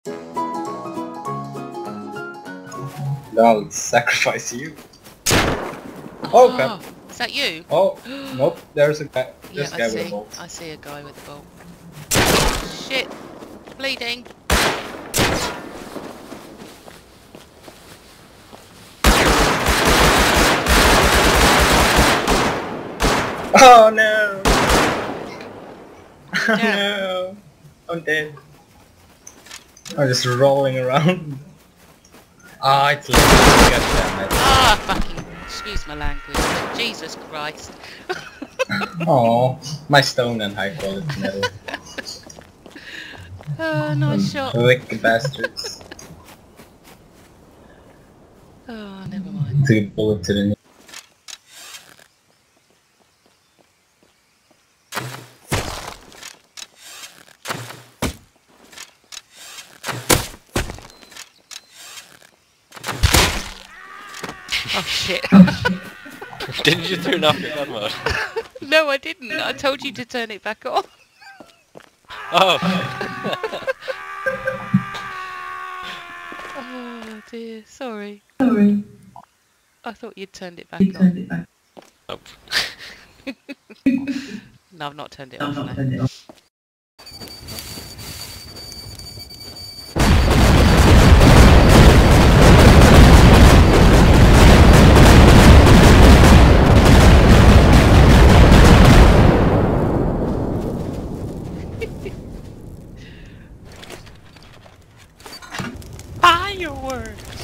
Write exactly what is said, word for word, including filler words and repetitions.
I'll sacrifice you. Oh, Oh, crap. is that you? Oh, nope, there's a guy. Yeah, There's a I guy see. with a bolt. I see a guy with a bolt. Shit! Bleeding! Oh no! Oh Yeah. no! I'm dead. I'm just rolling around. Ah, it's late. God damn it. Ah, fucking, excuse my language. Jesus Christ. Oh, my stone and high quality metal. Oh, nice shot. Wicked bastards. Oh, never mind. Two bullet to the knee. Oh shit. Didn't you turn off your gun mode? No, I didn't. I told you to turn it back on. Oh! Oh dear, sorry. Sorry. I thought you'd turned it back You on. turned it back. Nope. No, I've not turned it I've off not now. turned it off. Fireworks!